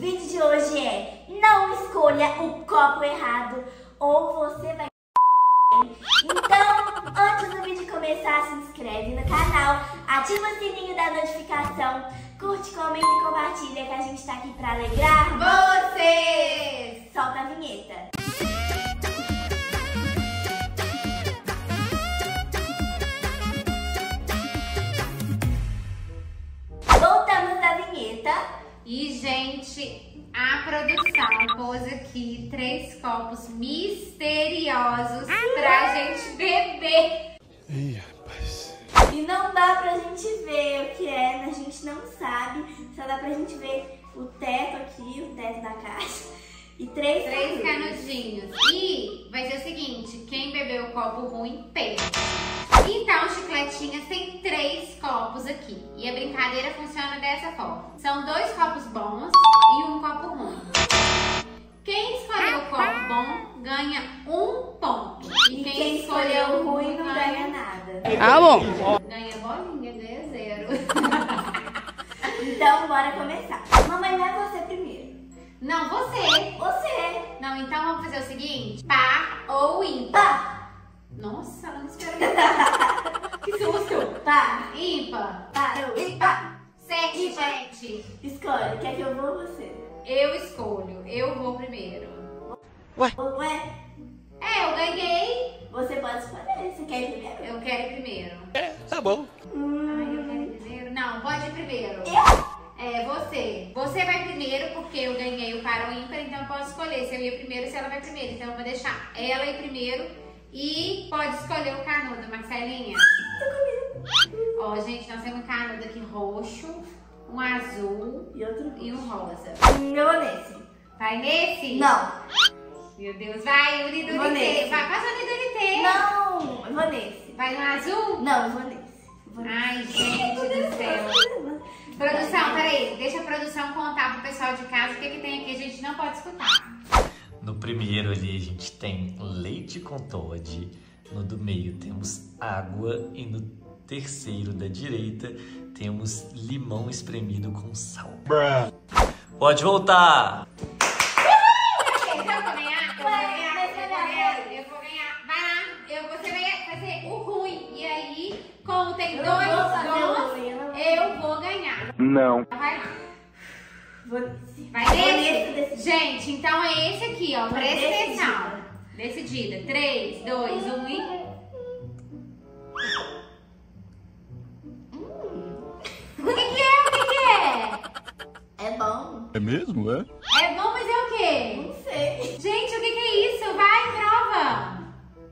vídeo de hoje é: não escolha o copo errado ou você vai. Então, antes do vídeo começar, se inscreve no canal, ativa o sininho da notificação, curte, comenta e compartilha que a gente tá aqui pra alegrar vocês! Solta a vinheta! Voltamos da vinheta. E, gente, a produção pôs aqui 3 copos misteriosos pra gente beber. Ih, rapaz. E não dá pra gente ver o que é, a gente não sabe. Só dá pra gente ver o teto aqui, o teto da caixa. E 3 canudinhos. E vai ser o seguinte, quem bebeu o copo ruim, perde. Então, Chicletinhas tem 3 copos aqui. E a brincadeira funciona dessa forma. São 2 copos bons e 1 copo ruim. Quem escolheu o copo bom ganha 1 ponto. E quem escolheu o ruim não ganha nada. Ah, bom. Ganha bolinha, ganha 0. Então, bora começar. Mamãe, vai você primeiro. Não, você. Você. Não, então vamos fazer o seguinte. Par ou ímpar. Pá. Nossa, ela não esperou. Que susto. Pá. Ímpar. Pá. Ímpar. 7, Ímpar. gente. Escolhe, quer que eu vou ou você? Eu escolho. Eu vou primeiro. Ué? Eu ganhei. Você pode escolher. Você quer ir primeiro? Eu quero ir primeiro. Tá bom. Ai, eu quero ir primeiro. Não, pode ir primeiro. Eu? É, você. Você vai primeiro porque eu ganhei o par ou ímpar, então eu posso escolher se eu ia primeiro ou se ela vai primeiro. Então eu vou deixar ela ir primeiro e pode escolher o canudo, Marcelinha. Ó, gente, nós temos um canudo aqui roxo, um azul E um rosa. Eu vou nesse. Vai nesse? Não. Meu Deus, vai, Vou Unidunité. nesse. Vai, faz Unidunité. Não, eu vou nesse. Vai no azul? Não, eu vou nesse. Ai, gente do céu. Produção, peraí, deixa a produção contar pro pessoal de casa o que tem aqui, a gente não pode escutar. No primeiro ali a gente tem leite com Toddy, no do meio temos água e no terceiro da direita temos limão espremido com sal. Pode voltar! Eu vou ganhar. Vai lá, você vai fazer o ruim. E aí, como tem 2 bons, eu vou ganhar. Não. Vai lá. Vou nesse. Vai Vou nesse? nesse. Gente, então é esse aqui, ó. Presta Decidida. atenção. Decidida. 3, 2, 1 e... O que é? O que é? É bom? É mesmo, é? É bom, mas é o quê? Não sei. Gente, o que é isso? Vai, prova.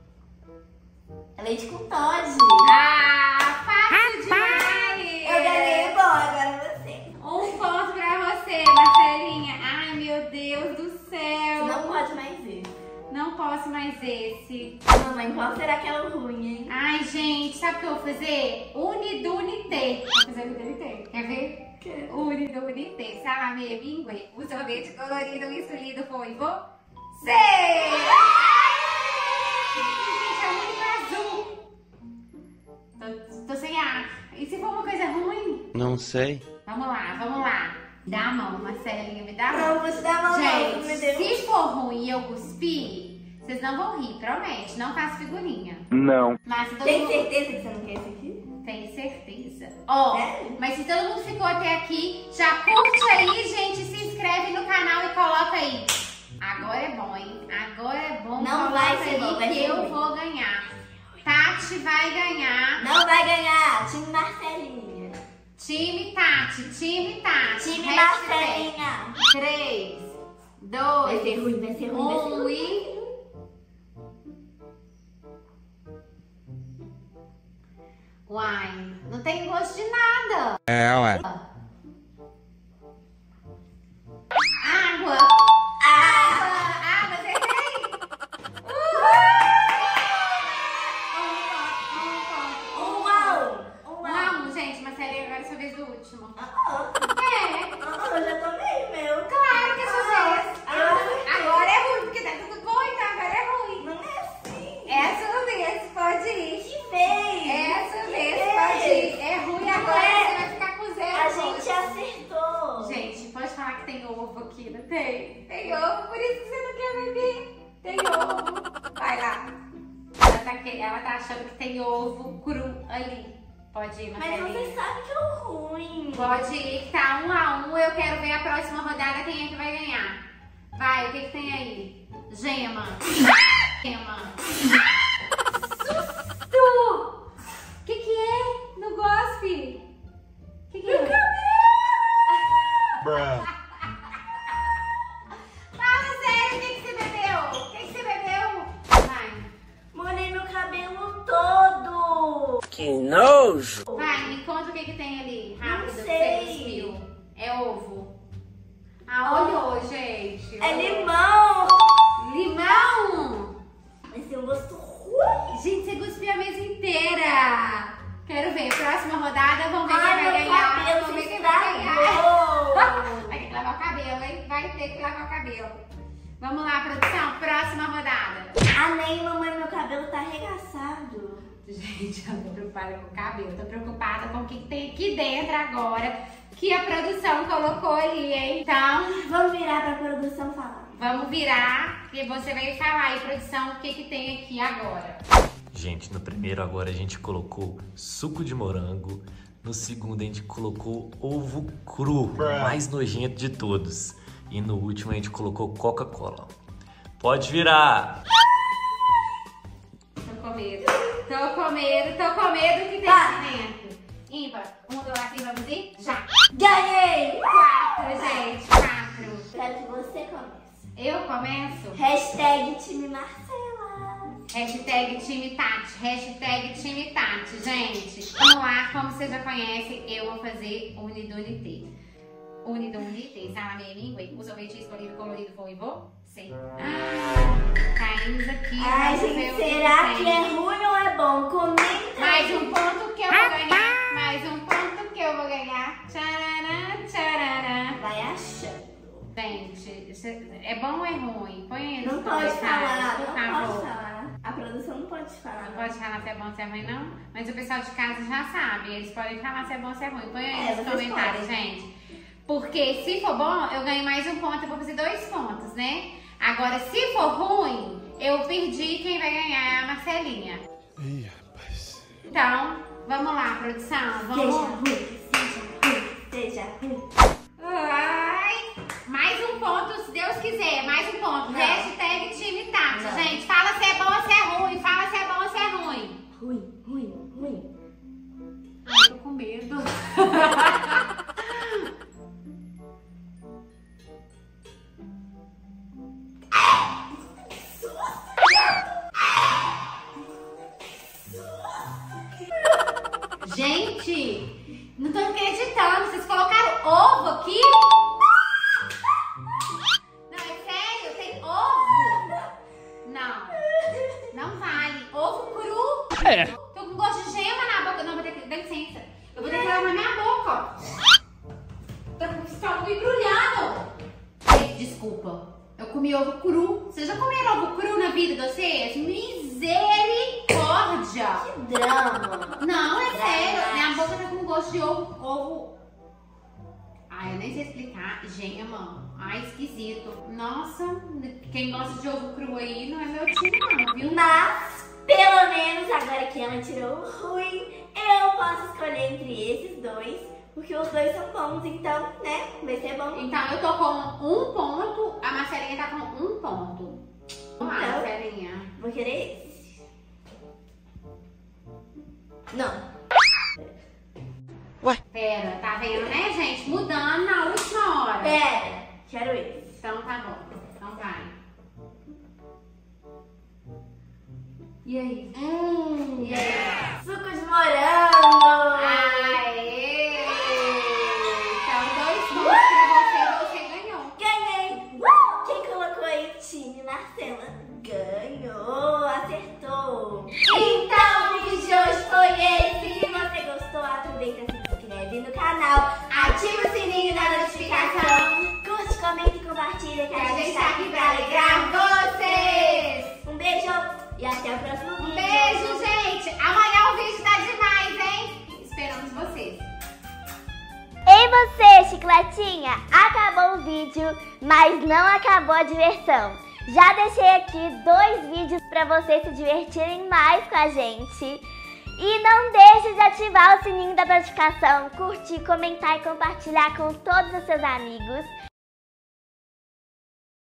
É leite com Toddy. Ah, fácil demais. Eu ganhei, bom, agora você. 1 ponto pra você, Marcelinha. Ai, meu Deus do Você céu. não pode mais ver. Não posso mais esse. Mamãe, qual será que é o ruim, hein? Ai, gente, sabe o que eu vou fazer? Unidunité. Vou fazer Unidunité. Quer ver? Quero. Unidunité. Salame mingue. O sorvete colorido escolhido foi você. Ai, gente, é o único azul. Tô sem ar. E se for uma coisa ruim? Não sei. Vamos lá, vamos lá. Dá a mão, Marcelinha, me dá a mão. Não, vou te dar a mão, não, meu Gente, Deus. se for ruim e eu cuspir, vocês não vão rir, promete. Não faço figurinha. Não. Mas se todo Tem mundo... certeza que você não quer esse aqui? Tenho certeza. Ó, Sério? mas se todo mundo ficou até aqui, já curte aí, gente, se inscreve no canal e coloca aí. Agora é bom, hein? Agora é bom. Não Coloca vai ser aí bom, vai que ser eu ruim. vou ganhar. Tati vai ganhar. Não vai ganhar. Time Marcelinha. Time Tati, time Tati. Time Hashtag Marcelinha. 3, Vai 2, ser ruim, vai ser ruim, vai ser 1 ruim. e... Uai, não tem gosto de nada. É, ué. Água. Ah! Água, acertei. Um a um. Gente, Marcelinha, agora é sua vez do último. É. É, Eu já tomei o meu. claro que é sua vez. Agora é ruim, porque tá tudo bom, então agora é ruim. Não é assim. É a sua vez, pode ir. Que vez? É a sua vez, Que pode vez? ir. É ruim agora, É. você vai ficar com 0 A pontos. gente acertou. Gente, pode falar que tem ovo aqui Tem ovo, por isso que você não quer beber. Tem ovo. Vai lá. Ela tá achando que tem ovo cru ali. Pode ir, Marcelinha. Mas você sabe que é ruim. Pode ir, que tá 1 a 1. Eu quero ver a próxima rodada quem é que vai ganhar. Vai, o que tem aí? Gema. Gema. Susto! O que é? Não gospe. O que é? Bruh. Fala sério, o que você bebeu? O que você bebeu? Vai. Molhei meu cabelo todo. Que nojo. Vai, me conta o que tem ali. Rápido, Não que sei. você cuspiu. É ovo. Ah, olhou, gente. É limão. Limão! Vai ser um gosto ruim. Gente, você cuspiu a mesa inteira. Quero ver. Próxima rodada, vamos ver quem Ai, vai meu ganhar. cabelo Vamos ver se quem vai ganhar. estragou. Vai ter que lavar o cabelo, hein? Vai ter que lavar o cabelo. Vamos lá, produção. Próxima rodada. Ah, nem, mamãe, meu cabelo tá arregaçado. Gente, eu não tô preocupada com o cabelo. Eu tô preocupada com o que tem aqui dentro agora, que a produção colocou ali, hein? Então, Vamos virar pra produção falar. vamos virar e você vai falar aí, produção, o que tem aqui agora. Gente, no primeiro agora a gente colocou suco de morango. No segundo a gente colocou ovo cru, o mais nojento de todos. E no último a gente colocou Coca-Cola. Pode virar! Tô com medo. Tô com medo que tem aqui dentro. Ímpar. 1, 2, 3, vamos ir? Já. Ganhei! 4, gente. 4. Quero que você comece. Eu começo? Hashtag time Marcela. Hashtag time Tati. Hashtag time Tati, gente. Vamos lá, como vocês já conhecem, eu vou fazer Unidunité. Unidunité, salame língua, o sorvete escolhido, colorido, foi você. Caímos aqui. Ai, vamos ver gente, o será que tem. é ruim ou é bom? Comenta Mais aí. um ponto que eu vou ganhar. Mais um ponto que eu vou ganhar. Tcharará, tcharará. Vai achando. Gente, é bom ou é ruim? Põe aí nos Não pode comentários, falar, por não favor. pode falar. A produção não pode falar. Não pode falar se é bom ou se é ruim, não? Mas o pessoal de casa já sabe. Eles podem falar se é bom ou se é ruim. Põe aí nos vocês comentários, podem. gente. Porque se for bom, eu ganho mais um ponto. Eu vou fazer 2 pontos, né? Agora, se for ruim, eu perdi. Quem vai ganhar é a Marcelinha. Ih, rapaz. Então, vamos lá, produção. Vamos. Seja ruim. Ai, mais um ponto, se Deus quiser. Mais um ponto. Não. Hashtag time Tati. Não. Gente, fala se é bom ou se é ruim. Fala se é bom ou se é ruim. Ruim. Ai, tô com medo. Gente, não tô acreditando. Vocês colocaram ovo aqui? Não, é sério? Tem ovo? Não vale. Ovo cru? É. Tô com gosto de gema na boca. Não, vou ter que... Dá licença. Eu vou ter que lavar na minha boca, ó. Tá com o estômago embrulhando. Gente, desculpa. Eu comi ovo cru. Vocês já comeram ovo cru na vida de vocês? Misericórdia. Que drama. Não, é sério. Minha boca tá com gosto de ovo. Ai, eu nem sei explicar. Gema. Ai, esquisito. Nossa, quem gosta de ovo cru aí não é meu time não, viu? Mas, pelo menos, agora que ela tirou o ruim, eu posso escolher entre esses dois. Porque os dois são bons, então, né? Vai ser bom. Então, eu tô com 1 ponto, a Marcelinha tá com 1 ponto. Vamos lá, Então, Marcelinha. vou querer esse. Não. Pera, tá vendo, né, gente? Mudando na última hora. Pera, quero esse. Então, tá bom. Então, vai. E aí? E aí? Suco de morango. Aê! Então, 2 pontos pra você ganhou. Ganhei. Quem colocou aí? Time Marcela. Ganhou, acertou. Então, o vídeo de hoje foi esse. Se você gostou, aproveita e se inscreve no canal. você, chicletinha? Acabou o vídeo, mas não acabou a diversão. Já deixei aqui 2 vídeos para vocês se divertirem mais com a gente. E não deixe de ativar o sininho da notificação, curtir, comentar e compartilhar com todos os seus amigos.